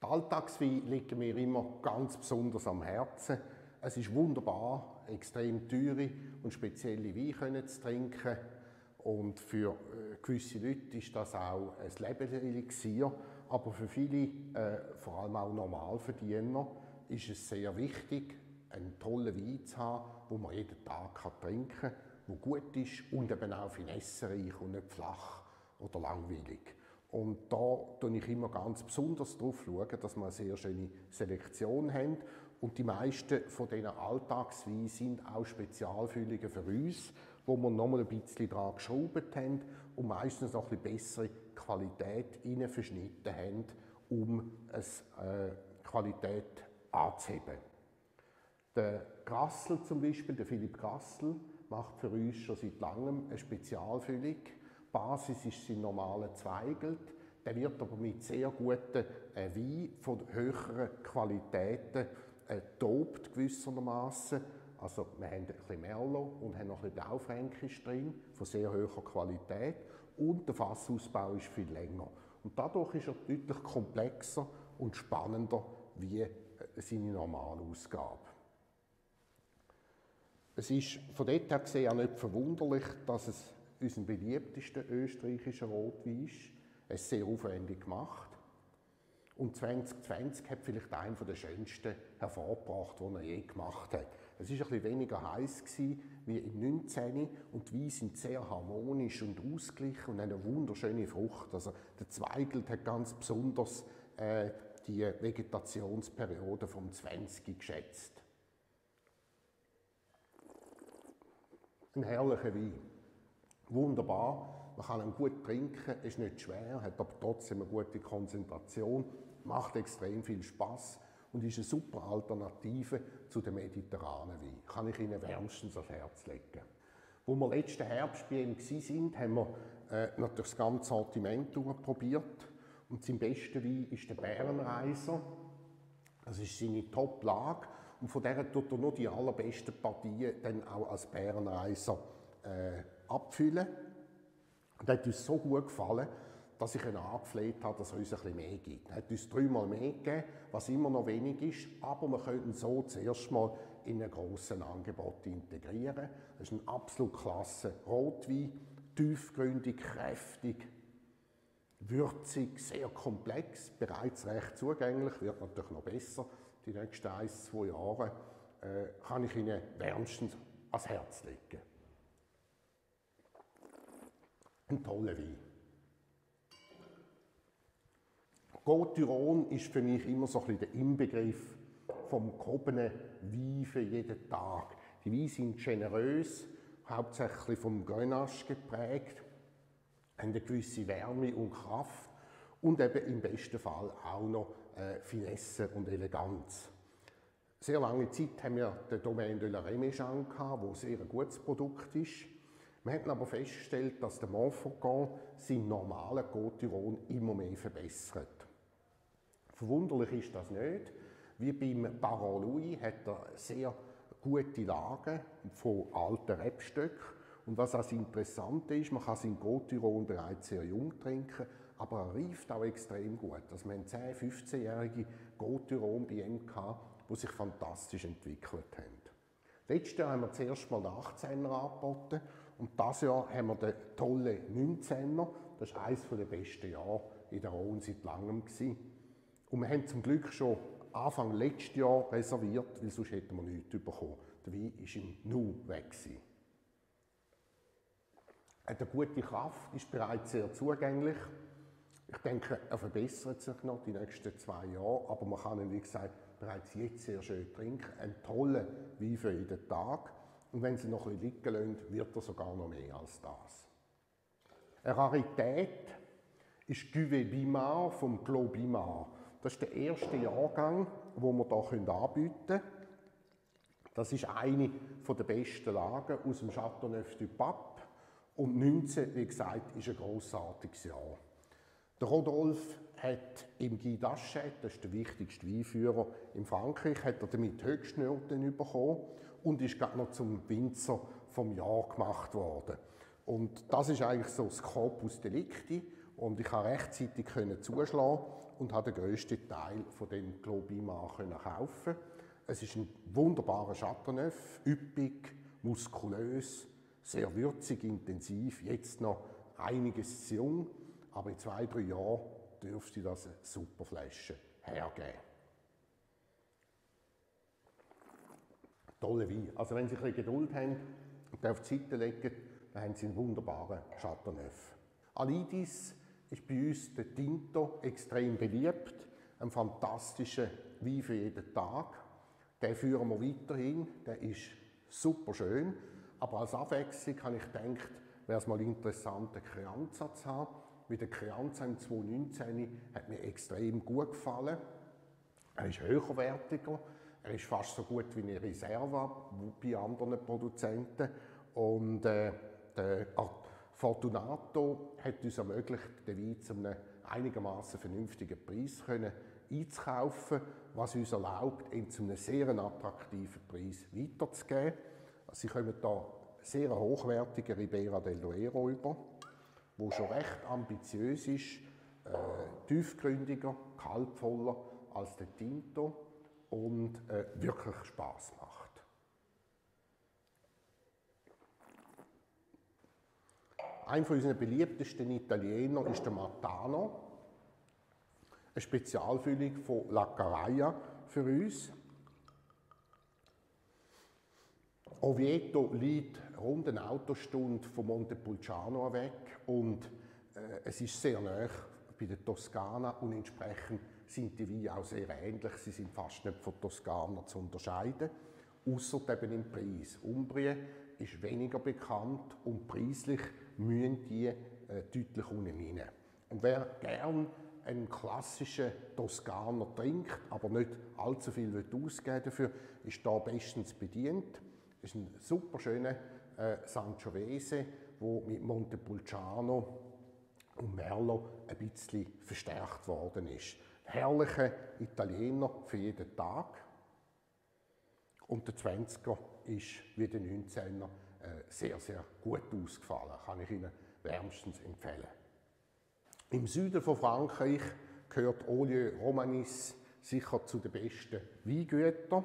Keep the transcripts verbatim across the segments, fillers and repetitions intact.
Die Alltagsweine liegen mir immer ganz besonders am Herzen. Es ist wunderbar, extrem teure und spezielle Weine zu trinken. Und für äh, gewisse Leute ist das auch ein Lebenselixier. Aber für viele, äh, vor allem auch Normalverdiener, ist es sehr wichtig, einen tollen Wein zu haben, den man jeden Tag trinken kann, der gut ist und eben auch finessereich und nicht flach oder langweilig. Und da schaue ich immer ganz besonders darauf, dass wir eine sehr schöne Selektion haben. Und die meisten von diesen Alltagsweinen sind auch Spezialfüllungen für uns, wo wir noch mal ein bisschen daran geschraubt haben und meistens noch ein bisschen bessere Qualität rein verschnitten haben, um eine äh, Qualität anzuheben. Der Grassl zum Beispiel, der Philipp Grassl, macht für uns schon seit langem eine Spezialfüllung. Die Basis ist sein normaler Zweigelt. Der wird aber mit sehr guten äh, Wein von höheren Qualitäten äh, dopt gewissermaßen. Also wir haben ein bisschen Merlot und haben noch ein bisschen Blaufränkisch drin, von sehr hoher Qualität. Und der Fassausbau ist viel länger. Und dadurch ist er deutlich komplexer und spannender wie äh, seine Normalausgabe. Es ist von dort her gesehen auch nicht verwunderlich, dass es unser beliebtester österreichischer Rotwein ist. Er ist sehr aufwendig gemacht. Und zwanzig zwanzig hat vielleicht einen der schönsten hervorgebracht, den er je gemacht hat. Es war ein bisschen weniger heiß wie im neunzehn und die Weine sind sehr harmonisch und ausgeglichen und haben eine wunderschöne Frucht. Also der Zweigelt hat ganz besonders äh, die Vegetationsperiode vom zwanzig geschätzt. Ein herrlicher Wein. Wunderbar, man kann ihn gut trinken, ist nicht schwer, hat aber trotzdem eine gute Konzentration, macht extrem viel Spaß und ist eine super Alternative zu den mediterranen Weinen. Kann ich Ihnen wärmstens ans Herz legen. Wo wir letzten Herbst bei ihm waren, haben wir äh, natürlich das ganze Sortiment durchprobiert. Und sein bester Wein ist der Bärenreiser. Das ist seine Top-Lage. Und von der tut er nur die allerbesten Partien dann auch als Bärenreiser äh, abfüllen. Und das hat uns so gut gefallen, dass ich ihn angefleht habe, dass er uns ein bisschen mehr gibt. Er hat uns dreimal mehr gegeben, was immer noch wenig ist, aber wir können so zuerst mal in ein grosses Angebot integrieren. Das ist ein absolut klasse Rotwein, tiefgründig, kräftig, würzig, sehr komplex, bereits recht zugänglich, wird natürlich noch besser. Die nächsten ein, zwei Jahre äh, kann ich Ihnen wärmstens ans Herz legen. Ein toller Wein. Côte-du-Rhône ist für mich immer so ein bisschen der Inbegriff vom gehobenen Wein für jeden Tag. Die Weine sind generös, hauptsächlich vom Grenache geprägt, haben eine gewisse Wärme und Kraft und eben im besten Fall auch noch äh, Finesse und Eleganz. Sehr lange Zeit haben wir den Domaine de la Réméjeanne gehabt, der sehr ein gutes Produkt ist. Wir haben aber festgestellt, dass der Montfaucon seinen normalen Côte-du-Rhône immer mehr verbessert. Verwunderlich ist das nicht. Wie beim Baron Louis hat er sehr gute Lagen von alten Rebstöcken. Und was auch interessant ist, man kann seinen Côte-du-Rhône bereits sehr jung trinken, aber er reift auch extrem gut. Also wir hatten zehn-, fünfzehnjährige Côte-du-Rhône bei ihm gehabt, die sich fantastisch entwickelt haben. Letztes Jahr haben wir zuerst mal den achtzehner angeboten und dieses Jahr haben wir den tollen neunzehner. Das war eines der besten Jahre in der Rhône seit langem. Und wir haben zum Glück schon Anfang letztes Jahr reserviert, weil sonst hätten wir nichts bekommen. Der Wein war im Nu weg. Er hat eine gute Kraft, ist bereits sehr zugänglich. Ich denke, er verbessert sich noch die nächsten zwei Jahre, aber man kann ihn, wie gesagt, bereits jetzt sehr schön trinken. Ein toller Wein für jeden Tag. Und wenn Sie noch ein bisschen liegen lassen, wird er sogar noch mehr als das. Eine Rarität ist Cuvée Bimard vom Clos Bimard. Das ist der erste Jahrgang, den wir hier anbieten können. Das ist eine der besten Lagen aus dem Châteauneuf du Pape. Und neunzehn, wie gesagt, ist ein grossartiges Jahr. Der Rodolphe hat im Guy d'Achète, das ist der wichtigste Weinführer in Frankreich, hat er damit Höchstnoten bekommen und ist gerade noch zum Winzer vom Jahr gemacht worden. Und das ist eigentlich so das Corpus Delicti Und ich konnte rechtzeitig zuschlagen und habe den grössten Teil von dem Globima kaufen. Es ist ein wunderbarer Chateauneuf, üppig, muskulös, sehr würzig, intensiv, jetzt noch einiges zu jung, aber in zwei, drei Jahren dürfte das eine super Flasche hergeben. Tolle Wein. Also wenn Sie ein bisschen Geduld haben und den auf die Seite legen, dann haben Sie einen wunderbaren Chateauneuf. Alidis ist bei uns der Tinto extrem beliebt, ein fantastischer Wein für jeden Tag. Den führen wir weiterhin, der ist super schön, aber als Abwechslung habe ich gedacht, wäre es mal interessant, einen Crianza zu haben. Weil der Crianza im zweitausendneunzehn hat mir extrem gut gefallen. Er ist höherwertiger, er ist fast so gut wie eine Reserva bei anderen Produzenten. Und äh, der Fortunato hat uns ermöglicht, den Wein zu einem einigermaßen vernünftigen Preis können einzukaufen, was uns erlaubt, ihn zu einem sehr attraktiven Preis weiterzugeben. Also Sie kommen hier sehr hochwertige Ribera del Duero über, wo schon recht ambitiös ist, äh, tiefgründiger, kaltvoller als der Tinto und äh, wirklich Spaß macht. Einer unserer beliebtesten Italiener ist der Martano, eine Spezialfüllung von La Carraia für uns. Oviedo liegt rund eine Autostunde von Montepulciano weg und äh, es ist sehr nah bei der Toskana und entsprechend sind die Weine auch sehr ähnlich. Sie sind fast nicht von Toskana zu unterscheiden, außer eben im Preis. Umbrien ist weniger bekannt und preislich müssen die äh, deutlich unten rein. Und wer gern einen klassischen Toskaner trinkt, aber nicht allzu viel ausgeben dafür, ist da bestens bedient. Es ist ein super schöner äh, Sangiovese, der mit Montepulciano und Merlot ein bisschen verstärkt worden ist. Herrliche Italiener für jeden Tag. Und der zwanziger ist wie der neunzehner äh, sehr, sehr gut ausgefallen. Kann ich Ihnen wärmstens empfehlen. Im Süden von Frankreich gehört Olieu Romanus sicher zu den besten Weingütern.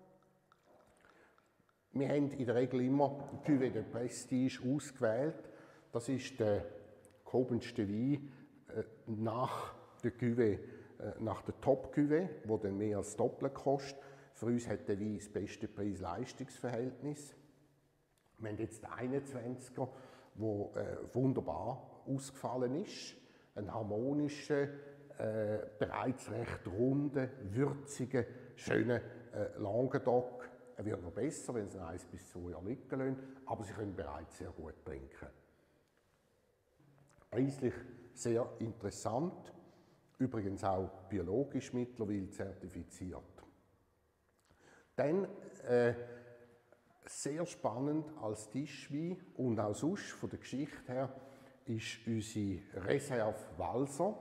Wir haben in der Regel immer Cuvée de Prestige ausgewählt. Das ist der gehobenste Wein äh, nach der Cuvée, äh, nach der Top-Cuvée, die dann mehr als doppelt kostet. Für uns hat der Wein das beste Preis-Leistungs-Verhältnis. Wir haben jetzt den einundzwanziger, der äh, wunderbar ausgefallen ist. Ein harmonischer, äh, bereits recht runder, würziger, schöner äh, Languedoc. Er wird noch besser, wenn Sie ihn eins bis zwei Jahre liegen lassen, aber Sie können bereits sehr gut trinken. Preislich sehr interessant, übrigens auch biologisch mittlerweile zertifiziert. Dann äh, sehr spannend als Tischwein und auch sonst von der Geschichte her ist unsere Reserve Walser.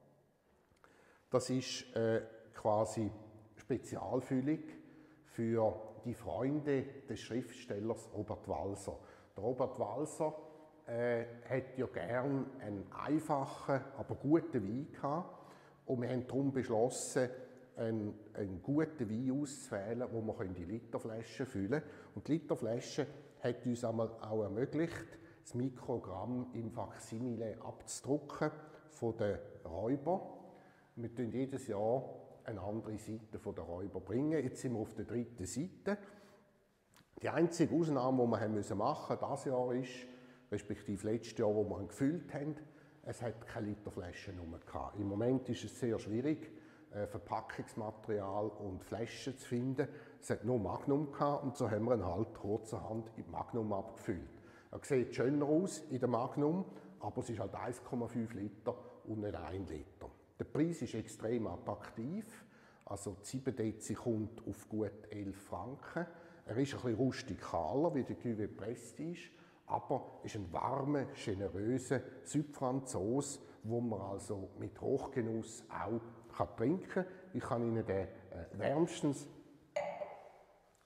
Das ist äh, quasi Spezialfüllung für die Freunde des Schriftstellers Robert Walser. Der Robert Walser äh, hat ja gern einen einfachen, aber guten Wein gehabt und wir haben darum beschlossen, einen, einen guten Wein auszuwählen, wo wir in die Literflaschen füllen können. Und die Literflasche hat uns einmal auch ermöglicht, das Mikrogramm im Faksimile abzudrucken von den Räubern. Wir bringen jedes Jahr eine andere Seite von der Räuber bringen. Jetzt sind wir auf der dritten Seite. Die einzige Ausnahme, die wir haben müssen machen dieses Jahr ist, respektive letztes Jahr, wo wir ihn gefüllt haben, es hat keine Literflaschennummer gehabt. Im Moment ist es sehr schwierig, Verpackungsmaterial und Flaschen zu finden. Es hat nur Magnum gehabt und so haben wir ihn halt kurzerhand in Magnum abgefüllt. Er sieht schöner aus in der Magnum, aber es ist halt eins Komma fünf Liter und nicht ein Liter. Der Preis ist extrem attraktiv, also sieben Dezi kommt auf gut elf Franken. Er ist ein bisschen rustikaler wie der Cuvée Prestige, aber ist ein warmer, generöser Südfranzose, wo man also mit Hochgenuss auch kann trinken kann. Ich kann Ihnen den äh, wärmstens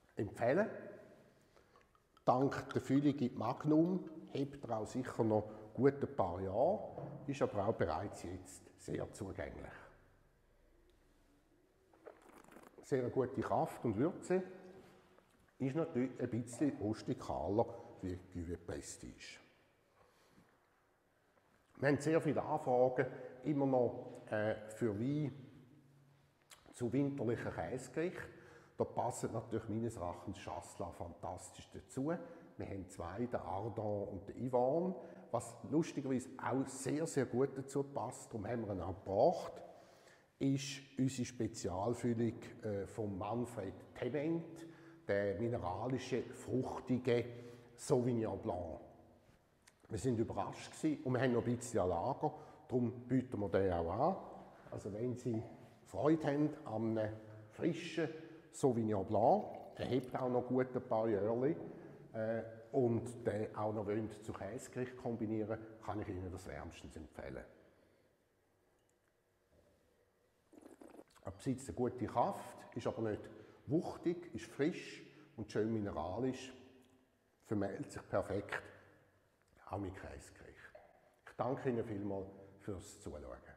empfehlen. Dank der Füllung in Magnum hebt er auch sicher noch guten paar Jahren, ist aber auch bereits jetzt sehr zugänglich. Sehr gute Kraft und Würze, ist natürlich ein bisschen rustikaler wie Cuvée Prestige. Wir haben sehr viele Anfragen immer noch äh, für Wein zu winterlichen Käsegerichten. Da passen natürlich meines Erachtens Chasselas fantastisch dazu. Wir haben zwei, den Ardent und den Ivan, was lustigerweise auch sehr, sehr gut dazu passt. Darum haben wir ihn auch gebracht. Ist unsere Spezialfüllung äh, von Manfred Thement, der mineralische, fruchtige Sauvignon Blanc. Wir sind überrascht gewesen und wir haben noch ein bisschen an Lager, darum bieten wir den auch an. Also wenn Sie Freude haben an einem frischen Sauvignon Blanc, er hebt auch noch gut ein paar Jährchen äh, und den auch noch wollen zu Käsegericht kombinieren, kann ich Ihnen das wärmstens empfehlen. Er besitzt eine gute Kraft, ist aber nicht wuchtig, ist frisch und schön mineralisch, vermählt sich perfekt, auch mit Käsegericht. Ich danke Ihnen vielmals fürs Zuschauen.